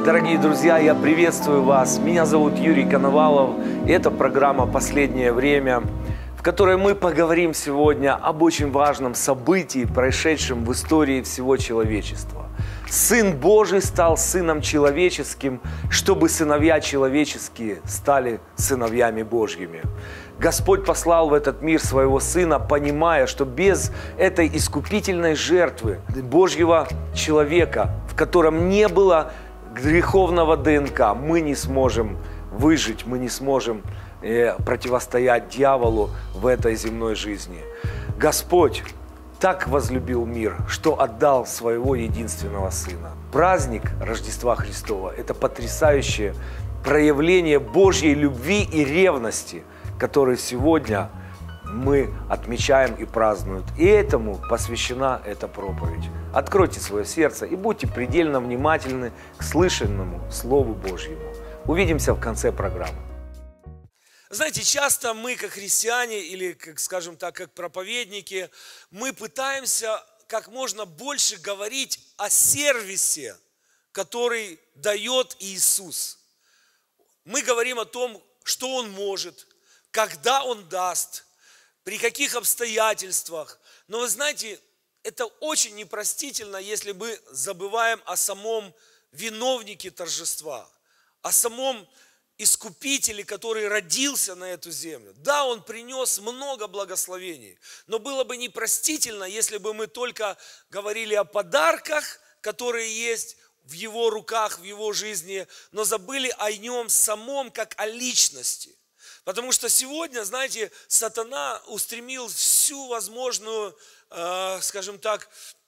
Дорогие друзья, я приветствую вас. Меня зовут Юрий Коновалов. И это программа «Последнее время», в которой мы поговорим сегодня об очень важном событии, происшедшем в истории всего человечества. Сын Божий стал сыном человеческим, чтобы сыновья человеческие стали сыновьями Божьими. Господь послал в этот мир своего Сына, понимая, что без этой искупительной жертвы Божьего человека, в котором не было греховного ДНК, мы не сможем выжить, мы не сможем противостоять дьяволу в этой земной жизни. Господь так возлюбил мир, что отдал своего единственного Сына. Праздник Рождества Христова – это потрясающее проявление Божьей любви и ревности, которые сегодня мы отмечаем и празднуем. И этому посвящена эта проповедь. Откройте свое сердце и будьте предельно внимательны к слышанному Слову Божьему. Увидимся в конце программы. Знаете, часто мы, как христиане или, скажем так, как проповедники, мы пытаемся как можно больше говорить о сервисе, который дает Иисус. Мы говорим о том, что Он может, когда Он даст, при каких обстоятельствах. Но вы знаете, это очень непростительно, если мы забываем о самом виновнике торжества, о самом Искупителе, который родился на эту землю. Да, Он принес много благословений, но было бы непростительно, если бы мы только говорили о подарках, которые есть в Его руках, в Его жизни, но забыли о Нем самом, как о личности. Потому что сегодня, знаете, сатана устремил всю возможную, скажем так,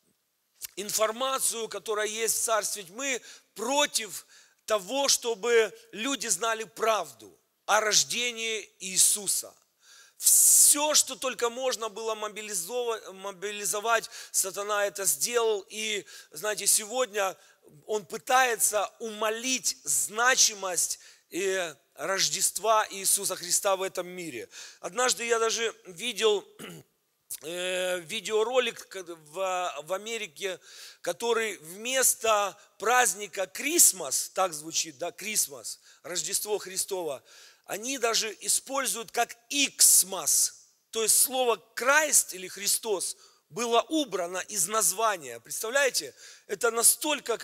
информацию, которая есть в царстве тьмы, против того, чтобы люди знали правду о рождении Иисуса. Все, что только можно было мобилизовать, сатана это сделал. И, знаете, сегодня он пытается умалить значимость Рождества Иисуса Христа в этом мире. Однажды я даже видел видеоролик в Америке, который вместо праздника Крисмас, так звучит, да, Крисмас, Рождество Христово, они даже используют как Иксмас, то есть слово Christ или Христос было убрано из названия. Представляете? Это настолько,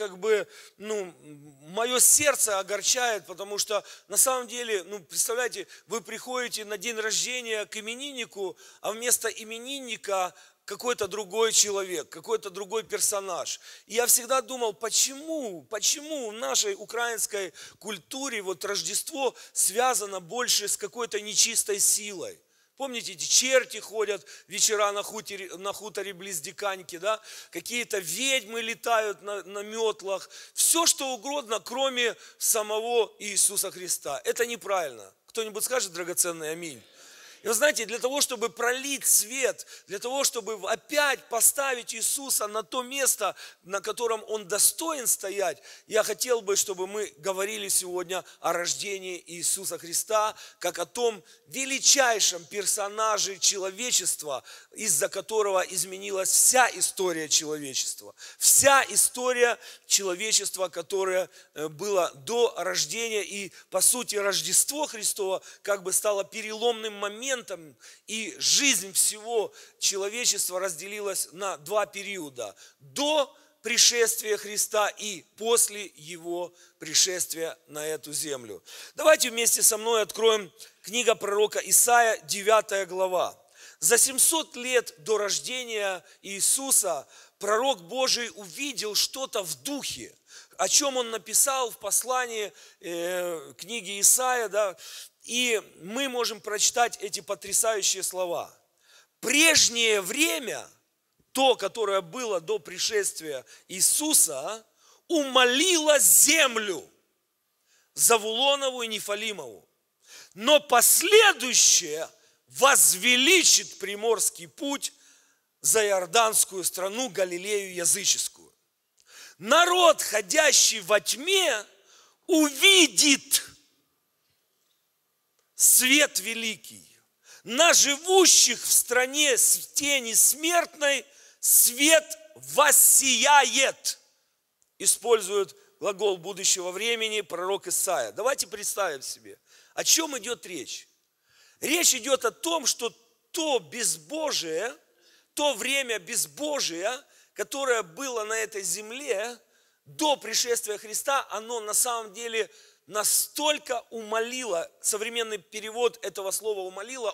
мое сердце огорчает, потому что на самом деле, представляете, вы приходите на день рождения к имениннику, а вместо именинника какой-то другой человек, какой-то другой персонаж. И я всегда думал, почему в нашей украинской культуре Рождество связано больше с какой-то нечистой силой. Помните, эти черти ходят вечера на хуторе близ Диканьки, да? Какие-то ведьмы летают на метлах. Все, что угодно, кроме самого Иисуса Христа. Это неправильно. Кто-нибудь скажет драгоценный аминь? И вы знаете, для того, чтобы пролить свет, для того, чтобы опять поставить Иисуса на то место, на котором Он достоин стоять, я хотел бы, чтобы мы говорили сегодня о рождении Иисуса Христа, как о том величайшем персонаже человечества, из-за которого изменилась вся история человечества. Вся история человечества, которая была до рождения, и по сути Рождество Христово стало переломным моментом, и жизнь всего человечества разделилась на два периода. До пришествия Христа и после Его пришествия на эту землю. Давайте вместе со мной откроем книга пророка Исаия, 9 глава. За 700 лет до рождения Иисуса пророк Божий увидел что-то в духе, о чем он написал в послании книги Исаия, да, и мы можем прочитать эти потрясающие слова. Прежнее время, то, которое было до пришествия Иисуса, умолило землю Завулонову и Нефалимову, но последующее возвеличит приморский путь за Иорданскую страну, Галилею языческую. Народ, ходящий во тьме, увидит свет великий. На живущих в стране тени смертной свет воссияет. Используют глагол будущего времени, пророк Исаия. Давайте представим себе, о чем идет речь. Речь идет о том, что то безбожие, то время безбожия, которое было на этой земле до пришествия Христа, оно на самом деле настолько умолило, современный перевод этого слова умолило,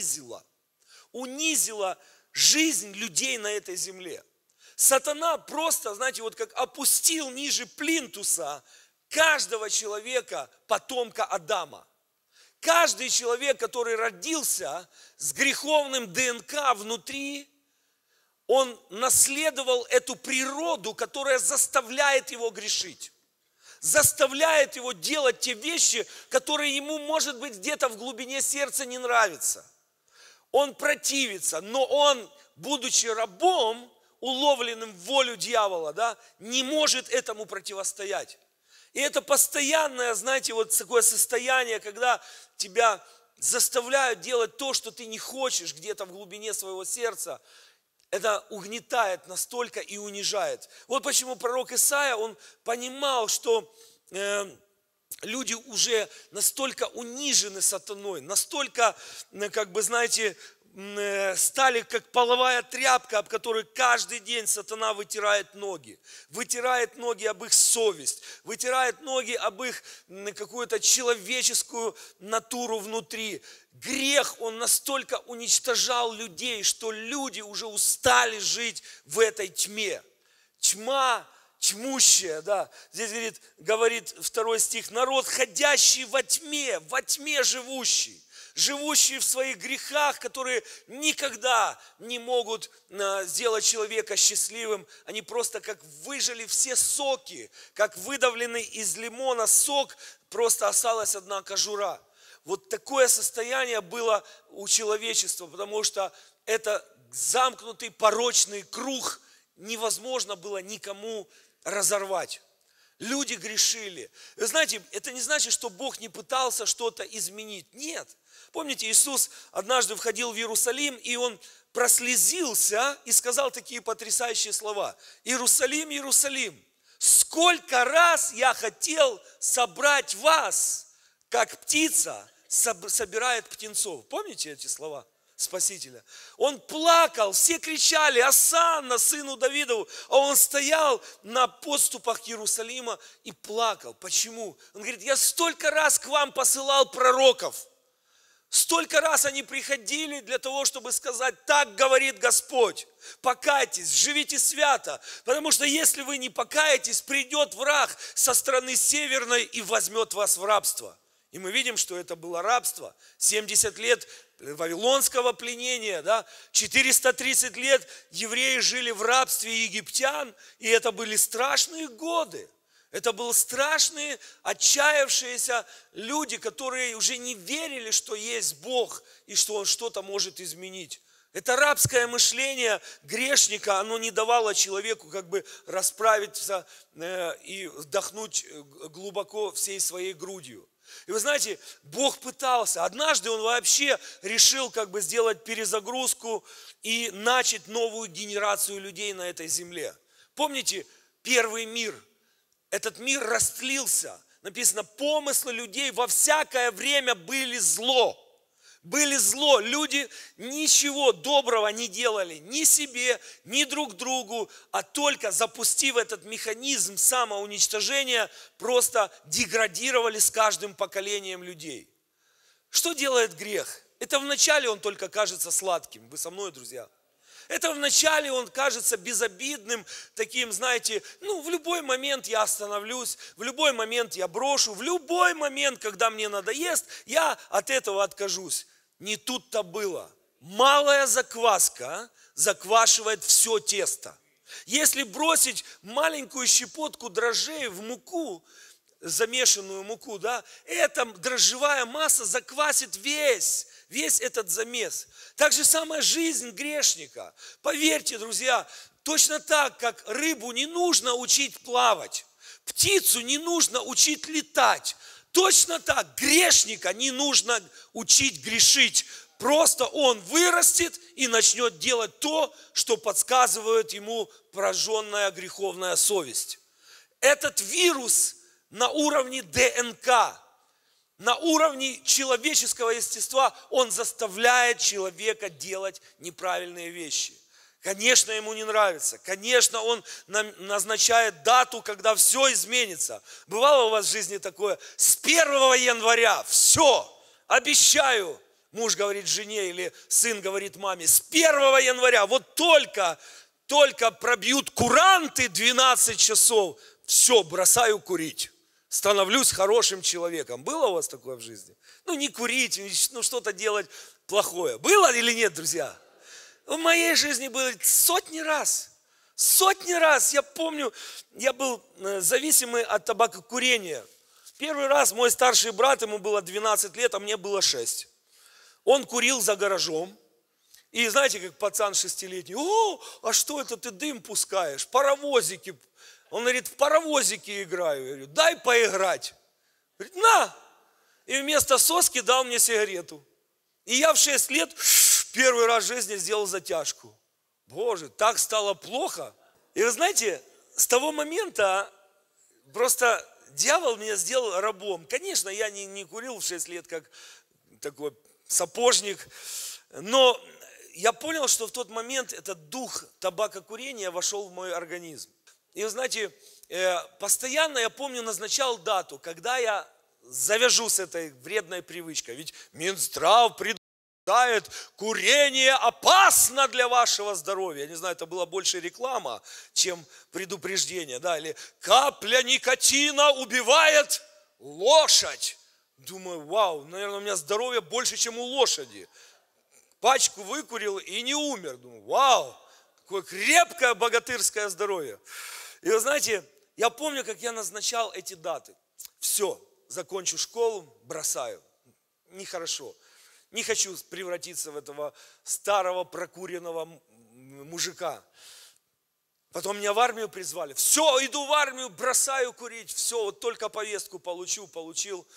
унизило жизнь людей на этой земле. Сатана просто, знаете, вот как опустил ниже плинтуса каждого человека, потомка Адама. Каждый человек, который родился с греховным ДНК внутри, он наследовал эту природу, которая заставляет его грешить. Заставляет его делать те вещи, которые ему, может быть, где-то в глубине сердца не нравятся. Он противится, но он, будучи рабом, уловленным в волю дьявола, да, не может этому противостоять. И это постоянное, знаете, вот такое состояние, когда тебя заставляют делать то, что ты не хочешь где-то в глубине своего сердца. Это угнетает настолько и унижает. Вот почему пророк Исаия, он понимал, что люди уже настолько унижены сатаной, настолько, как бы, знаете, стали как половая тряпка, об которой каждый день сатана вытирает ноги об их совесть, вытирает ноги об их какую-то человеческую натуру внутри. Грех, он настолько уничтожал людей, что люди уже устали жить в этой тьме. Тьма, тьмущая, да. Здесь говорит 2 стих, народ, ходящий во тьме живущий в своих грехах, которые никогда не могут сделать человека счастливым. Они просто как выжали все соки, как выдавленный из лимона сок, просто осталась одна кожура. Вот такое состояние было у человечества, потому что это замкнутый порочный круг, невозможно было никому разорвать. Люди грешили. Вы знаете, это не значит, что Бог не пытался что-то изменить. Нет. Помните, Иисус однажды входил в Иерусалим, и Он прослезился и сказал такие потрясающие слова. Иерусалим, Иерусалим, сколько раз я хотел собрать вас, как птица собирает птенцов. Помните эти слова Спасителя? Он плакал, все кричали, Осанна, сыну Давидову, а он стоял на подступах Иерусалима и плакал. Почему? Он говорит, я столько раз к вам посылал пророков, столько раз они приходили для того, чтобы сказать, так говорит Господь, покайтесь, живите свято, потому что если вы не покаетесь, придет враг со стороны северной и возьмет вас в рабство. И мы видим, что это было рабство, 70 лет вавилонского пленения, да? 430 лет евреи жили в рабстве египтян, и это были страшные годы. Это были страшные, отчаявшиеся люди, которые уже не верили, что есть Бог и что Он что-то может изменить. Это рабское мышление грешника, оно не давало человеку как бы расправиться и вдохнуть глубоко всей своей грудью. И вы знаете, Бог пытался. Однажды Он вообще решил как бы сделать перезагрузку и начать новую генерацию людей на этой земле. Помните, первый мир? Этот мир растлился. Написано, помыслы людей во всякое время были зло. Были зло. Люди ничего доброго не делали ни себе, ни друг другу, а только запустив этот механизм самоуничтожения, просто деградировали с каждым поколением людей. Что делает грех? Это вначале он только кажется сладким. Вы со мной, друзья? Это вначале он кажется безобидным, таким, знаете, в любой момент я остановлюсь, в любой момент я брошу, в любой момент, когда мне надоест, я от этого откажусь. Не тут-то было. Малая закваска заквашивает все тесто. Если бросить маленькую щепотку дрожжей в муку, замешанную муку, да, эта дрожжевая масса заквасит весь этот замес. Так же самая жизнь грешника. Поверьте, друзья, точно так, как рыбу не нужно учить плавать, птицу не нужно учить летать, точно так грешника не нужно учить грешить. Просто он вырастет и начнет делать то, что подсказывает ему пораженная греховная совесть. Этот вирус на уровне ДНК, на уровне человеческого естества, он заставляет человека делать неправильные вещи. Конечно, ему не нравится. Конечно, он назначает дату, когда все изменится. Бывало у вас в жизни такое? С 1 января все, обещаю. Муж говорит жене или сын говорит маме, с 1 января, вот только пробьют куранты 12 часов, все, бросаю курить. Становлюсь хорошим человеком. Было у вас такое в жизни? Ну, не курить, ну, что-то делать плохое. Было или нет, друзья? В моей жизни было сотни раз. Сотни раз. Я помню, я был зависимый от табакокурения. Первый раз мой старший брат, ему было 12 лет, а мне было 6. Он курил за гаражом. И знаете, как пацан 6-летний, о, а что это ты дым пускаешь? Паровозики. Он говорит, в паровозики играю. Я говорю, дай поиграть. Говорит, на. И вместо соски дал мне сигарету. И я в 6 лет первый раз в жизни сделал затяжку. Боже, так стало плохо. И вы знаете, с того момента просто дьявол меня сделал рабом. Конечно, я не курил в 6 лет, как такой сапожник. Но я понял, что в тот момент этот дух табакокурения вошел в мой организм. И вы знаете, постоянно, я помню, назначал дату, когда я завяжу с этой вредной привычкой. Ведь Минздрав предупреждает, курение опасно для вашего здоровья. Я не знаю, это была больше реклама, чем предупреждение. Да? Или капля никотина убивает лошадь. Думаю, вау, наверное, у меня здоровье больше, чем у лошади. Пачку выкурил и не умер. Думаю, вау, какое крепкое богатырское здоровье. И вы знаете, я помню, как я назначал эти даты. Все, закончу школу, бросаю. Нехорошо. Не хочу превратиться в этого старого прокуренного мужика. Потом меня в армию призвали. Все, иду в армию, бросаю курить. Все, вот только повестку получил.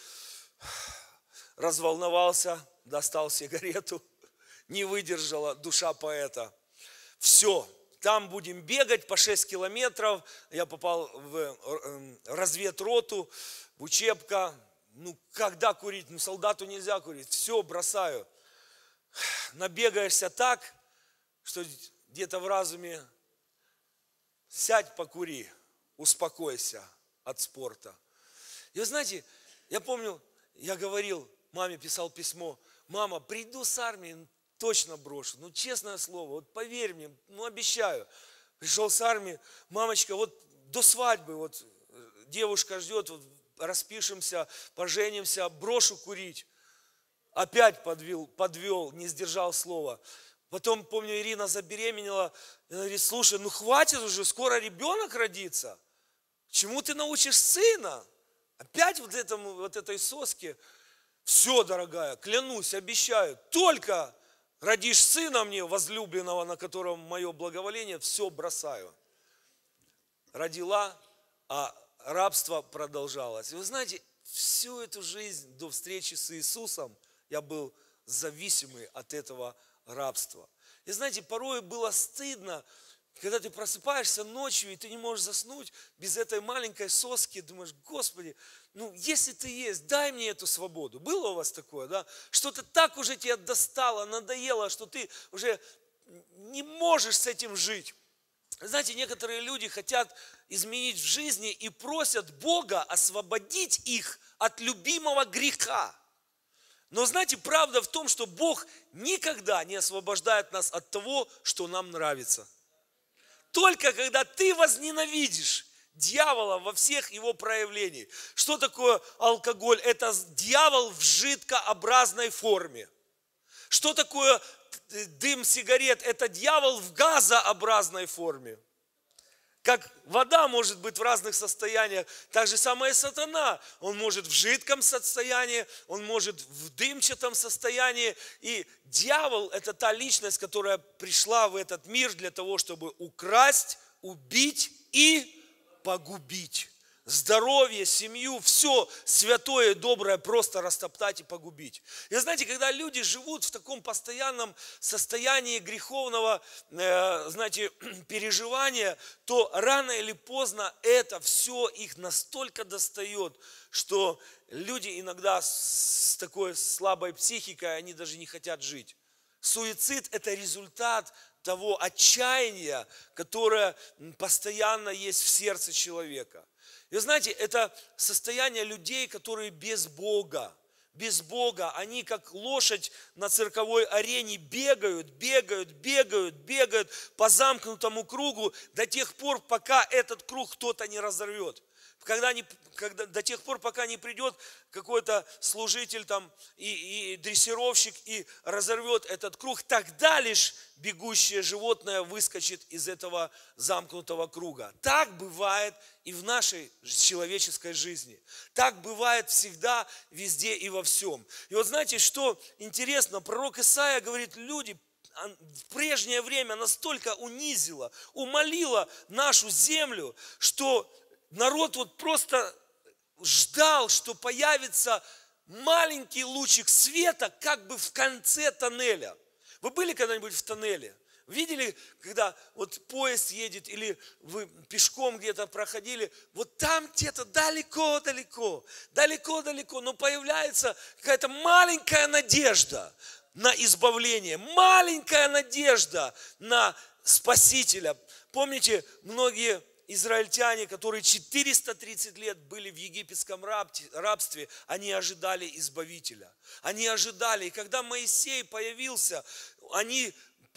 Разволновался, достал сигарету. Не выдержала душа поэта. Все. Там будем бегать по 6 километров. Я попал в разведроту, в учебка. Ну, когда курить? Ну, солдату нельзя курить. Все, бросаю. Набегаешься так, что где-то в разуме сядь, покури, успокойся от спорта. И вы знаете, я помню, я говорил, маме писал письмо, мама, приду с армии, точно брошу. Ну, честное слово, вот поверь мне, ну, обещаю. Пришел с армии, мамочка, вот до свадьбы, вот девушка ждет, вот, распишемся, поженимся, брошу курить. Опять подвел, не сдержал слова. Потом, помню, Ирина забеременела, и она говорит, слушай, ну хватит уже, скоро ребенок родится. Чему ты научишь сына? Опять вот этой соске. Все, дорогая, клянусь, обещаю, только родишь сына мне, возлюбленного, на котором мое благоволение, все бросаю. Родила, а рабство продолжалось. И вы знаете, всю эту жизнь до встречи с Иисусом я был зависимый от этого рабства. И знаете, порой было стыдно, когда ты просыпаешься ночью, и ты не можешь заснуть без этой маленькой соски, думаешь, Господи, ну если ты есть, дай мне эту свободу. Было у вас такое, да? Что-то так уже тебя достало, надоело, что ты уже не можешь с этим жить. Знаете, некоторые люди хотят изменить в жизни и просят Бога освободить их от любимого греха. Но знаете, правда в том, что Бог никогда не освобождает нас от того, что нам нравится. Только когда ты возненавидишь дьявола во всех его проявлениях. Что такое алкоголь? Это дьявол в жидкообразной форме. Что такое дым сигарет? Это дьявол в газообразной форме. Как вода может быть в разных состояниях, так же самое сатана. Он может в жидком состоянии, он может в дымчатом состоянии. И дьявол – это та личность, которая пришла в этот мир для того, чтобы украсть, убить и погубить. здоровье, семью, все святое, доброе просто растоптать и погубить. И знаете, когда люди живут в таком постоянном состоянии греховного, знаете, переживания, то рано или поздно это все их настолько достает, что люди иногда с такой слабой психикой, они даже не хотят жить. Суицид – это результат того отчаяния, которое постоянно есть в сердце человека. И вы знаете, это состояние людей, которые без Бога. Без Бога. Они как лошадь на цирковой арене бегают по замкнутому кругу до тех пор, пока этот круг кто-то не разорвет. До тех пор, пока не придет какой-то служитель там, и дрессировщик и разорвет этот круг, тогда лишь бегущее животное выскочит из этого замкнутого круга. Так бывает и в нашей человеческой жизни. Так бывает всегда, везде и во всем. И вот знаете, что интересно, пророк Исаия говорит, люди в прежнее время настолько унизило, умолило нашу землю, что народ вот просто ждал, что появится маленький лучик света как бы в конце тоннеля. Вы были когда-нибудь в тоннеле? Видели, когда вот поезд едет или вы пешком где-то проходили, вот там где-то далеко-далеко, но появляется какая-то маленькая надежда на избавление, маленькая надежда на Спасителя. Помните, многие израильтяне, которые 430 лет были в египетском рабстве, они ожидали избавителя. Они ожидали. И когда Моисей появился, они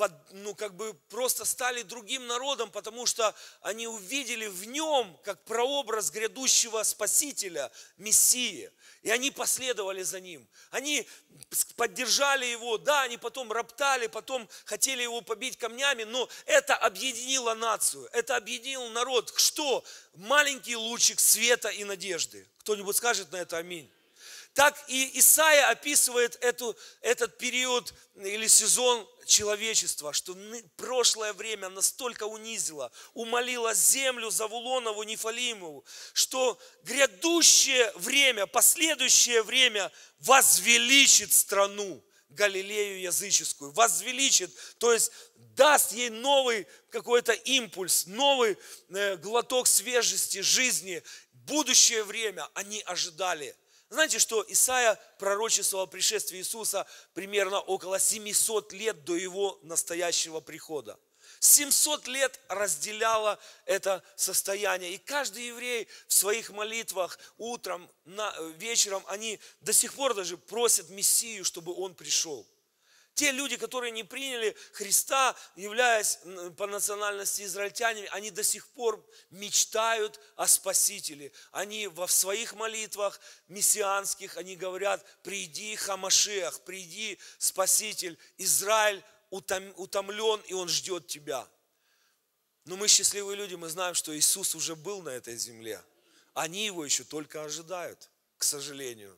просто стали другим народом, потому что они увидели в нем как прообраз грядущего Спасителя, Мессии. И они последовали за ним. Они поддержали его, да, они потом роптали, потом хотели его побить камнями, но это объединило нацию, это объединил народ. Что? Маленький лучик света и надежды. Кто-нибудь скажет на это аминь? Так и Исаия описывает этот период или сезон человечества, что прошлое время настолько унизило, умолило землю Завулонову, Нефалимову, что грядущее время, последующее время возвеличит страну Галилею языческую, возвеличит, то есть даст ей новый какой-то импульс, новый глоток свежести, жизни. Будущее время они ожидали. Знаете, что Исаия пророчествовал о пришествии Иисуса примерно около 700 лет до его настоящего прихода. 700 лет разделяло это состояние. И каждый еврей в своих молитвах утром, вечером, они до сих пор даже просят Мессию, чтобы Он пришел. Те люди, которые не приняли Христа, являясь по национальности израильтянами, они до сих пор мечтают о Спасителе. Они в своих молитвах мессианских, они говорят, приди Хамашиах, приди Спаситель. Израиль утомлен, и он ждет тебя. Но мы счастливые люди, мы знаем, что Иисус уже был на этой земле. Они его еще только ожидают, к сожалению.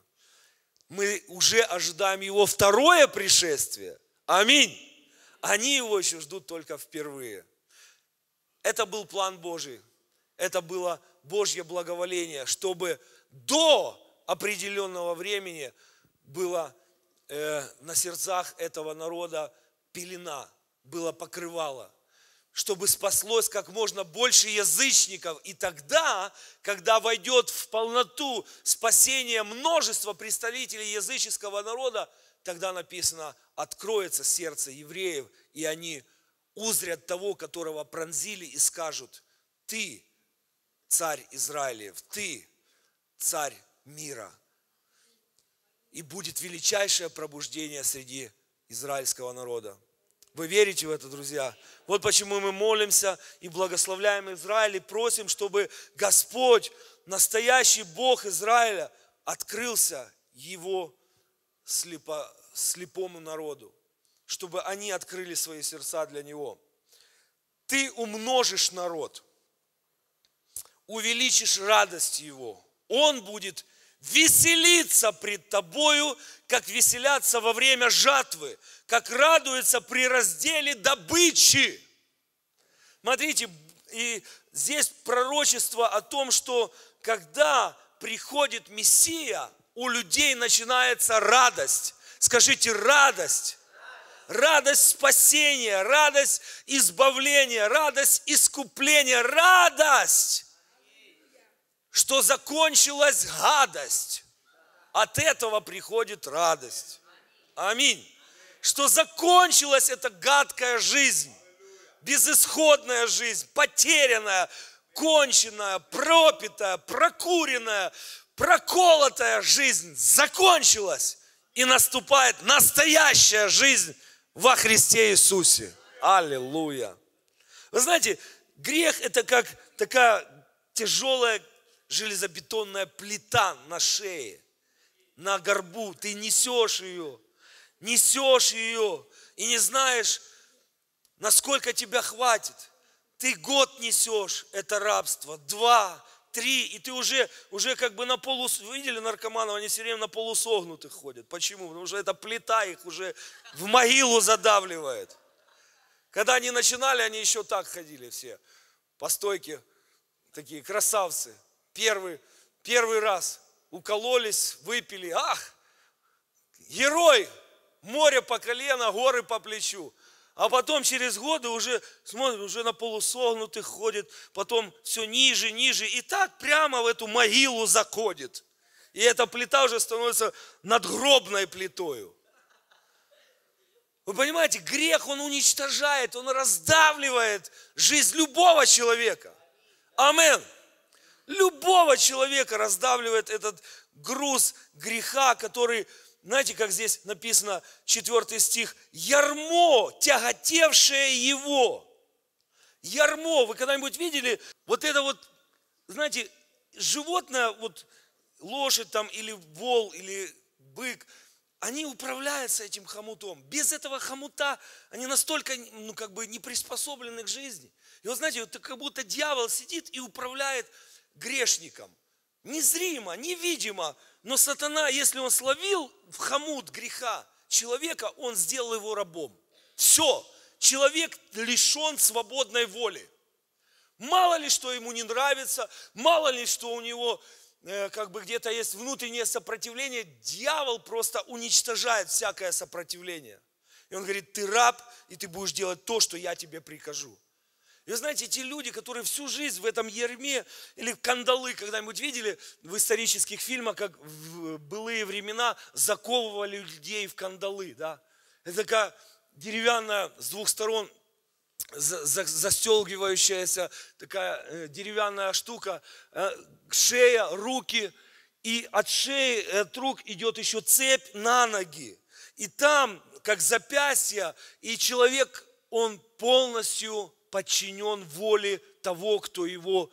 Мы уже ожидаем Его второе пришествие. Аминь. Они Его еще ждут только впервые. Это был план Божий. Это было Божье благоволение, чтобы до определенного времени было на сердцах этого народа пелена, было покрывало, чтобы спаслось как можно больше язычников. И тогда, когда войдет в полноту спасения множество представителей языческого народа, тогда написано, откроется сердце евреев, и они узрят того, которого пронзили, и скажут, ты царь Израилев, ты царь мира. И будет величайшее пробуждение среди израильского народа. Вы верите в это, друзья? Вот почему мы молимся и благословляем Израиль и просим, чтобы Господь, настоящий Бог Израиля, открылся его слепому народу, чтобы они открыли свои сердца для Него. Ты умножишь народ, увеличишь радость его. Он будет веселиться пред тобою, как веселятся во время жатвы, как радуется при разделе добычи. Смотрите, И здесь пророчество о том, что когда приходит Мессия, у людей начинается радость. Скажите, радость. Радость спасения, радость избавления, радость искупления, радость, что закончилась гадость. От этого приходит радость. Аминь. Что закончилась эта гадкая жизнь, безысходная жизнь, потерянная, конченная, пропитая, прокуренная, проколотая жизнь закончилась. И наступает настоящая жизнь во Христе Иисусе. Аллилуйя. Вы знаете, грех это как такая тяжелая железобетонная плита на шее, на горбу. Ты несешь ее и не знаешь, насколько тебя хватит. Ты год несешь это рабство, 2, 3, и ты уже как бы на видели наркоманов, они все время на полусогнутых ходят. Почему? Потому что эта плита их уже в могилу задавливает. Когда они начинали, они еще так ходили все, по стойке, такие красавцы. Первый раз укололись, выпили, ах, герой, море по колено, горы по плечу. А потом через годы уже, смотрят, уже на полусогнутых ходит, потом все ниже, и так прямо в эту могилу заходит. И эта плита уже становится надгробной плитою. Вы понимаете, грех, он уничтожает, он раздавливает жизнь любого человека. Амен. Любого человека раздавливает этот груз греха, который... Знаете, как здесь написано, 4 стих, ярмо, тяготевшее его. Ярмо, вы когда-нибудь видели вот это вот, знаете, животное, вот лошадь там, или вол, или бык, они управляются этим хомутом. Без этого хомута они настолько, не приспособлены к жизни. И вот знаете, вот как будто дьявол сидит и управляет грешником. Незримо, невидимо, но сатана, если он словил в хомут греха человека, он сделал его рабом. Все, человек лишен свободной воли. Мало ли, что ему не нравится, мало ли, что у него где-то есть внутреннее сопротивление, дьявол просто уничтожает всякое сопротивление. И он говорит, ты раб, и ты будешь делать то, что я тебе прикажу. И вы знаете, те люди, которые всю жизнь в этом ярме или кандалы, когда-нибудь видели в исторических фильмах, как в былые времена заковывали людей в кандалы, да? Это такая деревянная, с двух сторон застегивающаяся такая деревянная штука, шея, руки, и от шеи, от рук идет еще цепь на ноги. И там, как запястье, и человек, он полностью подчинен воле того, кто его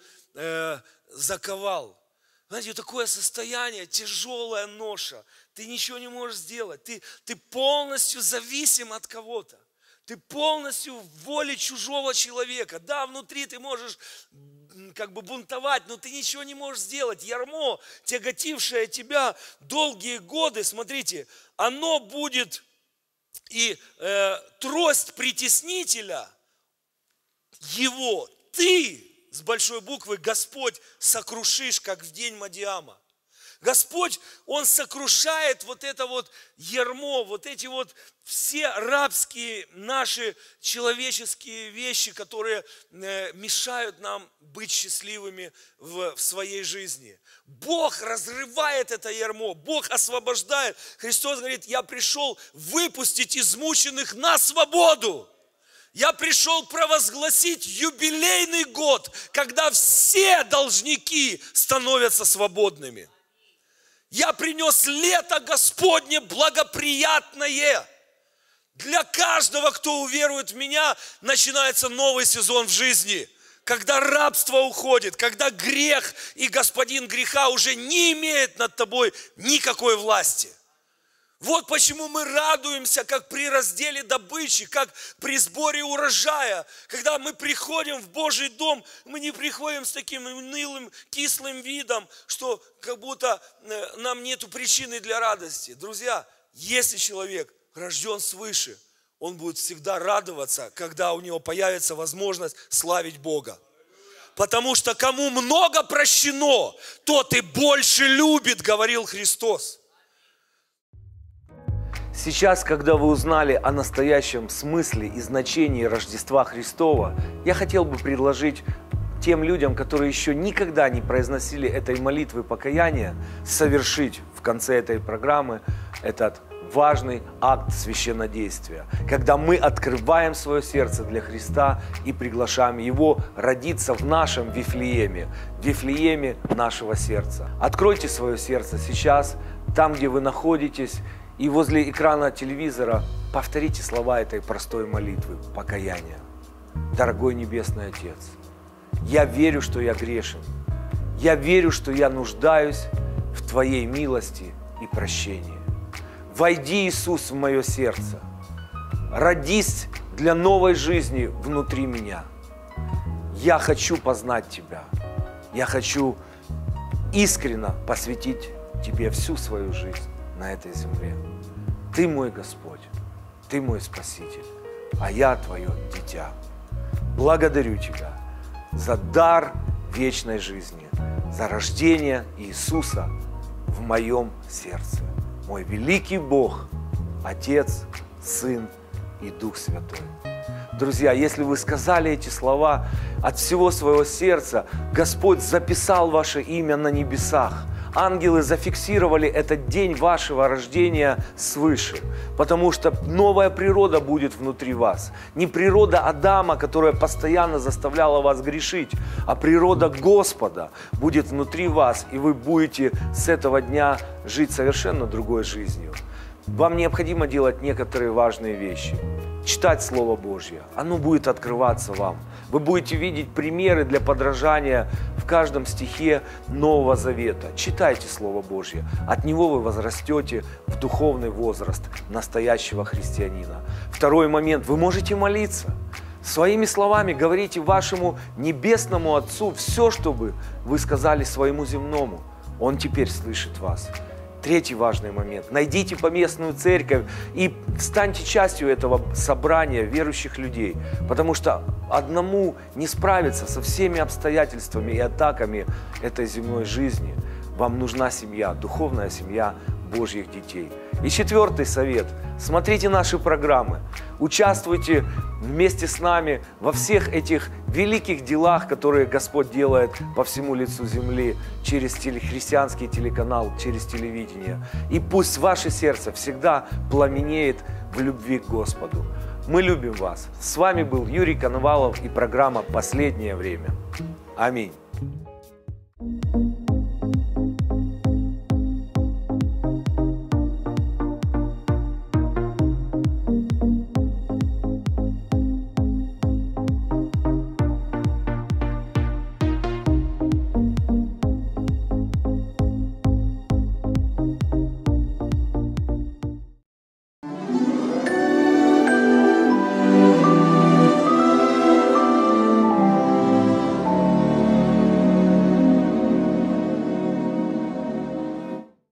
заковал. Знаете, такое состояние, тяжелая ноша. Ты ничего не можешь сделать. Ты полностью зависим от кого-то. Ты полностью в воле чужого человека. Да, внутри ты можешь бунтовать, но ты ничего не можешь сделать. Ярмо, тяготившее тебя долгие годы, смотрите, оно будет, и трость притеснителя его, ты, с большой буквы, Господь, сокрушишь, как в день Мадиама. Господь, Он сокрушает вот это вот ярмо, вот эти вот все рабские наши человеческие вещи, которые мешают нам быть счастливыми в своей жизни. Бог разрывает это ярмо, Бог освобождает. Христос говорит, я пришел выпустить измученных на свободу. Я пришел провозгласить юбилейный год, когда все должники становятся свободными. Я принес лето Господне благоприятное. Для каждого, кто уверует в меня, начинается новый сезон в жизни. Когда рабство уходит, когда грех и господин греха уже не имеет над тобой никакой власти. Вот почему мы радуемся, как при разделе добычи, как при сборе урожая. Когда мы приходим в Божий дом, мы не приходим с таким унылым, кислым видом, что как будто нам нету причины для радости. Друзья, если человек рожден свыше, он будет всегда радоваться, когда у него появится возможность славить Бога. Потому что кому много прощено, тот и больше любит, говорил Христос. Сейчас, когда вы узнали о настоящем смысле и значении Рождества Христова, я хотел бы предложить тем людям, которые еще никогда не произносили этой молитвы покаяния, совершить в конце этой программы этот важный акт священнодействия, когда мы открываем свое сердце для Христа и приглашаем Его родиться в нашем Вифлееме нашего сердца. Откройте свое сердце сейчас, там, где вы находитесь, и возле экрана телевизора повторите слова этой простой молитвы покаяния. Дорогой Небесный Отец, я верю, что я грешен. Я верю, что я нуждаюсь в Твоей милости и прощении. Войди, Иисус, в мое сердце. Родись для новой жизни внутри меня. Я хочу познать Тебя. Я хочу искренне посвятить Тебе всю свою жизнь на этой земле. Ты мой Господь, Ты мой Спаситель, а я Твое дитя. Благодарю Тебя за дар вечной жизни, за рождение Иисуса в моем сердце. Мой великий Бог, Отец, Сын и Дух Святой. Друзья, если вы сказали эти слова от всего своего сердца, Господь записал ваше имя на небесах. Ангелы зафиксировали этот день вашего рождения свыше, потому что новая природа будет внутри вас. Не природа Адама, которая постоянно заставляла вас грешить, а природа Господа будет внутри вас, и вы будете с этого дня жить совершенно другой жизнью. Вам необходимо делать некоторые важные вещи. Читать Слово Божье, оно будет открываться вам. Вы будете видеть примеры для подражания в каждом стихе Нового Завета. Читайте Слово Божье, от него вы возрастете в духовный возраст настоящего христианина. Второй момент, вы можете молиться. Своими словами говорите вашему небесному Отцу все, что бы вы сказали своему земному. Он теперь слышит вас. Третий важный момент. Найдите поместную церковь и станьте частью этого собрания верующих людей. Потому что одному не справиться со всеми обстоятельствами и атаками этой земной жизни. Вам нужна семья, духовная семья Божьих детей. И четвертый совет. Смотрите наши программы. Участвуйте вместе с нами во всех этих великих делах, которые Господь делает по всему лицу земли, через христианский телеканал, через телевидение. И пусть ваше сердце всегда пламенеет в любви к Господу. Мы любим вас. С вами был Юрий Коновалов и программа «Последнее время». Аминь.